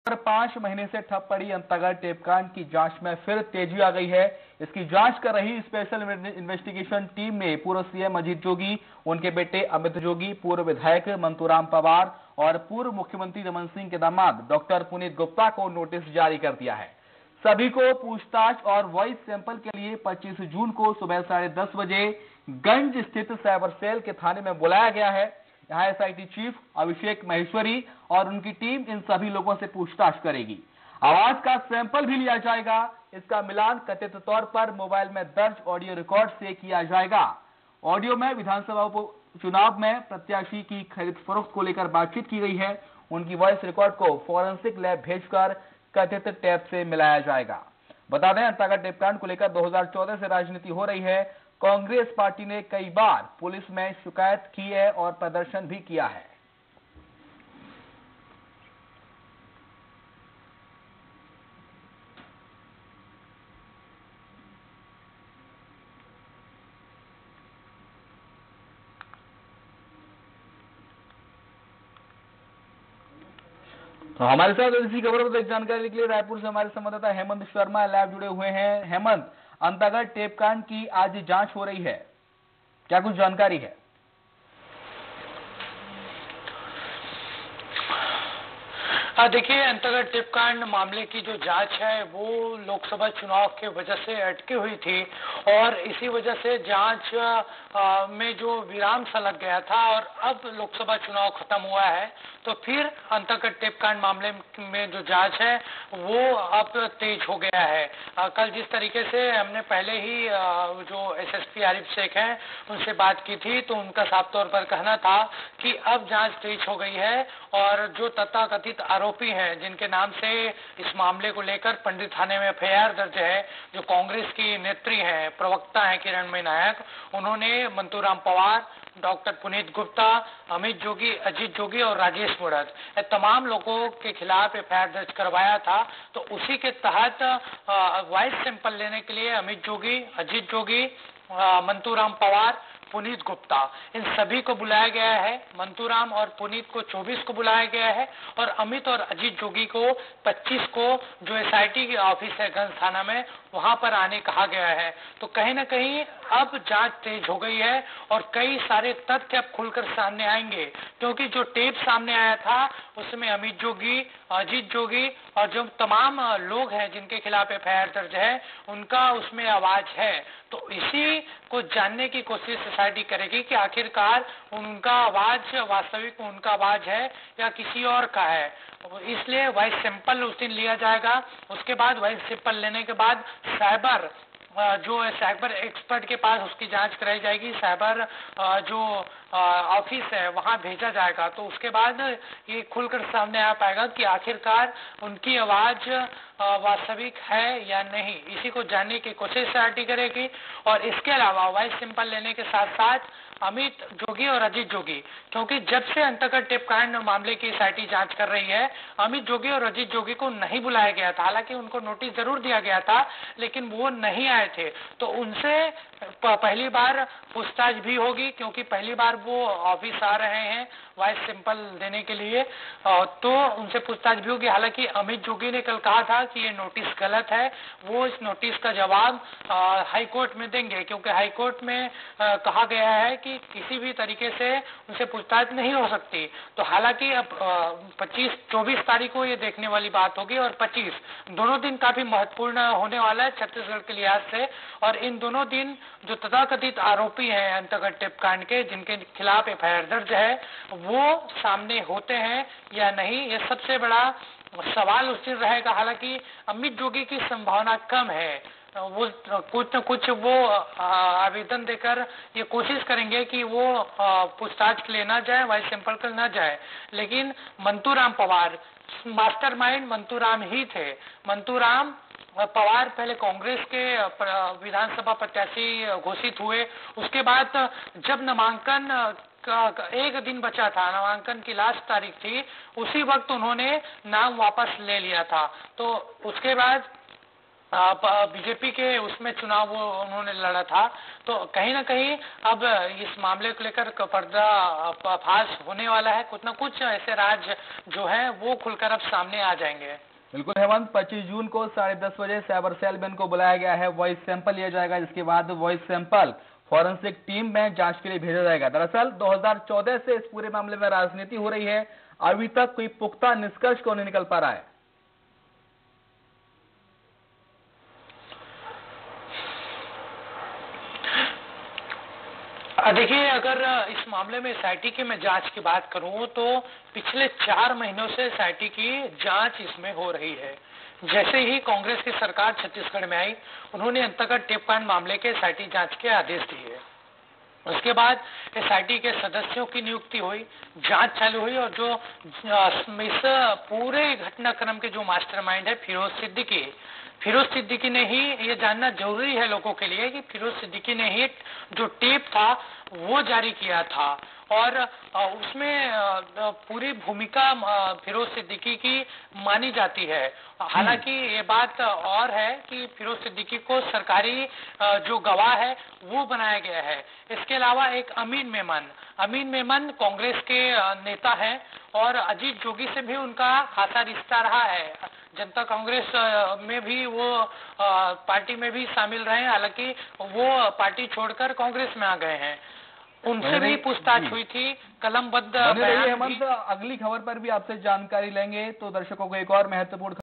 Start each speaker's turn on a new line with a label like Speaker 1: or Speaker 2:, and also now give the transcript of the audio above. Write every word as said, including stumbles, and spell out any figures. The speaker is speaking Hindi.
Speaker 1: पांच महीने से ठप पड़ी अंतागढ़ टेपकांड की जांच में फिर तेजी आ गई है। इसकी जांच कर रही स्पेशल इन्वेस्टिगेशन टीम ने पूर्व सीएम अजीत जोगी, उनके बेटे अमित जोगी, पूर्व विधायक मंतूराम पवार और पूर्व मुख्यमंत्री रमन सिंह के दामाद डॉक्टर पुनीत गुप्ता को नोटिस जारी कर दिया है। सभी को पूछताछ और वॉइस सैंपल के लिए पच्चीस जून को सुबह साढ़े दस बजे गंज स्थित साइबर सेल के थाने में बुलाया गया है। यहाँ एसआईटी चीफ अभिषेक महेश्वरी और उनकी टीम इन सभी लोगों से पूछताछ करेगी। आवाज का सैंपल भी लिया जाएगा। इसका मिलान कथित तौर पर मोबाइल में दर्ज ऑडियो रिकॉर्ड से किया जाएगा। ऑडियो में विधानसभा चुनाव में प्रत्याशी की खरीद फरोख्त को लेकर बातचीत की गई है। उनकी वॉइस रिकॉर्ड को फोरेंसिक लैब भेजकर कथित टेप से मिलाया जाएगा। बता दें, अंतागढ़ टेपकांड को लेकर दो हज़ार चौदह से राजनीति हो रही है। कांग्रेस पार्टी ने कई बार पुलिस में शिकायत की है और प्रदर्शन भी किया है। तो हमारे साथ इसी खबर पर जानकारी के लिए रायपुर से हमारे संवाददाता हेमंत शर्मा लाइव जुड़े हुए हैं। हेमंत, अंतागढ़ टेपकांड की आज जांच हो रही है, क्या कुछ जानकारी है?
Speaker 2: देखिए, अंतागढ़ टेपकांड मामले की जो जांच है वो लोकसभा चुनाव के वजह से अटकी हुई थी और इसी वजह से जांच आ, में जो विराम सा लग गया था और अब लोकसभा चुनाव खत्म हुआ है तो फिर अंतागढ़ टेपकांड मामले में जो जांच है वो अब तेज हो गया है। आ, कल जिस तरीके से हमने पहले ही आ, जो एसएसपी आरिफ शेख हैं उनसे बात की थी तो उनका साफ तौर पर कहना था कि अब जांच तेज हो गई है और जो तथाकथित आरोपी हैं जिनके नाम से इस मामले को लेकर पंडित थाने में एफ आई आर दर्ज है, जो कांग्रेस की नेत्री हैं, प्रवक्ता हैं किरणमयी नायक, उन्होंने मंतूराम पवार, डॉक्टर पुनीत गुप्ता, अमित जोगी, अजीत जोगी और राजेश मूणत तमाम लोगों के खिलाफ एफ आई आर दर्ज करवाया था। तो उसी के तहत वॉइस सैंपल लेने के लिए अमित जोगी, अजीत जोगी, मंतूराम पवार, पुनीत गुप्ता इन सभी को बुलाया गया है। मंतूराम और पुनीत को चौबीस को बुलाया गया है और अमित और अजीत जोगी को पच्चीस को जो एसआईटी की ऑफिस है गंज थाना में वहां पर आने कहा गया है। तो कहीं ना कहीं अब जांच तेज हो गई है और कई सारे तथ्य अब खुलकर सामने आएंगे क्योंकि जो टेप सामने आया था उसमें अमित जोगी, अजीत जोगी और जो तमाम लोग हैं जिनके खिलाफ एफ आई आर दर्ज है उनका उसमें आवाज है। तो इसी को जानने की कोशिश सोसाइटी करेगी कि आखिरकार उनका आवाज वास्तविक उनका आवाज है या किसी और का है। इसलिए वॉइस सैंपल उस दिन लिया जाएगा। उसके बाद वॉइस सैंपल लेने के बाद साइबर जो है साइबर एक्सपर्ट के पास उसकी जांच कराई जाएगी। साइबर जो ऑफिस है वहां भेजा जाएगा तो उसके बाद ये खुलकर सामने आ पाएगा कि आखिरकार उनकी आवाज वास्तविक है या नहीं। इसी को जानने की कोशिश सोसाइटी करेगी और इसके अलावा वॉइस सैंपल लेने के साथ साथ अमित जोगी और अजीत जोगी, क्योंकि जब से अंतागढ़ टेपकांड मामले की एसआईटी जांच कर रही है अमित जोगी और अजीत जोगी को नहीं बुलाया गया था। हालांकि उनको नोटिस जरूर दिया गया था लेकिन वो नहीं आए थे। तो उनसे पहली बार पूछताछ भी होगी क्योंकि पहली बार वो ऑफिस आ रहे हैं वॉइस सैंपल देने के लिए, तो उनसे पूछताछ भी होगी। हालांकि अमित जोगी ने कल कहा था कि ये नोटिस गलत है, वो इस नोटिस का जवाब हाई कोर्ट में देंगे क्योंकि हाई कोर्ट में आ, कहा गया है कि किसी भी तरीके से उनसे पूछताछ नहीं हो सकती। तो हालांकि अब पच्चीस चौबीस तारीख को ये देखने वाली बात होगी और पच्चीस दोनों दिन काफी महत्वपूर्ण होने वाला है छत्तीसगढ़ के लिहाज से। और इन दोनों दिन जो तथाकथित आरोपी हैं अंतागढ़ टेपकांड के जिनके खिलाफ एफ आई आर दर्ज है वो सामने होते हैं या नहीं, ये सबसे बड़ा सवाल उस दिन रहेगा। हालांकि अमित जोगी की संभावना कम है, वो कुछ न कुछ वो आवेदन देकर ये कोशिश करेंगे कि वो पूछताछ के लिए ना जाए, वॉइस सैंपल कर ना जाए। लेकिन मंतूराम पवार मास्टरमाइंड मंतूराम ही थे। मंतूराम पवार पहले कांग्रेस के विधानसभा प्रत्याशी घोषित हुए, उसके बाद जब नामांकन का एक दिन बचा था, नामांकन की लास्ट तारीख थी, उसी वक्त उन्होंने नाम वापस ले लिया था। तो उसके बाद बीजेपी के उसमें चुनाव वो उन्होंने लड़ा था। तो कहीं ना कहीं अब इस मामले को लेकर पर्दा फाश होने वाला है। कुछ ना कुछ ऐसे राज जो है वो खुलकर अब सामने आ जाएंगे।
Speaker 1: बिल्कुल हेमंत, पच्चीस जून को साढ़े दस बजे साइबर सेल में इनको बुलाया गया है। वॉइस सैंपल लिया जाएगा, जिसके बाद वॉइस सैंपल फॉरेंसिक टीम में जांच के लिए भेजा जाएगा। दरअसल दो हज़ार चौदह से इस पूरे मामले में राजनीति हो रही है। अभी तक कोई पुख्ता निष्कर्ष क्यों नहीं निकल पा रहा है?
Speaker 2: देखिए, अगर इस मामले में एसआईटी की मैं जांच की बात करूं तो पिछले चार महीनों से एसआईटी की जांच इसमें हो रही है। जैसे ही कांग्रेस की सरकार छत्तीसगढ़ में आई, उन्होंने अंतर्गत टेप कांड मामले के एसआईटी जांच के आदेश दिए। उसके बाद एसआईटी के सदस्यों की नियुक्ति हुई, जांच चालू हुई और जो इस पूरे घटनाक्रम के जो मास्टरमाइंड है फिरोज सिद्दीकी, फिरोज सिद्दीकी ने ही, ये जानना जरूरी है लोगों के लिए कि फिरोज सिद्दीकी ने ही जो टेप था वो जारी किया था और उसमें पूरी भूमिका फिरोज सिद्दीकी की मानी जाती है। हालांकि ये बात और है कि फिरोज सिद्दीकी को सरकारी जो गवाह है वो बनाया गया है। इसके अलावा एक अमीन मेमन अमीन मेमन कांग्रेस के नेता हैं और अजीत जोगी से भी उनका खासा रिश्ता रहा है। जनता कांग्रेस में भी वो पार्टी में भी शामिल रहे, हालांकि वो पार्टी छोड़कर कांग्रेस में आ गए हैं। उनसे भी पूछताछ हुई थी, कलमबद्ध बयान भी।
Speaker 1: अगली खबर पर भी आपसे जानकारी लेंगे। तो दर्शकों को एक और महत्वपूर्ण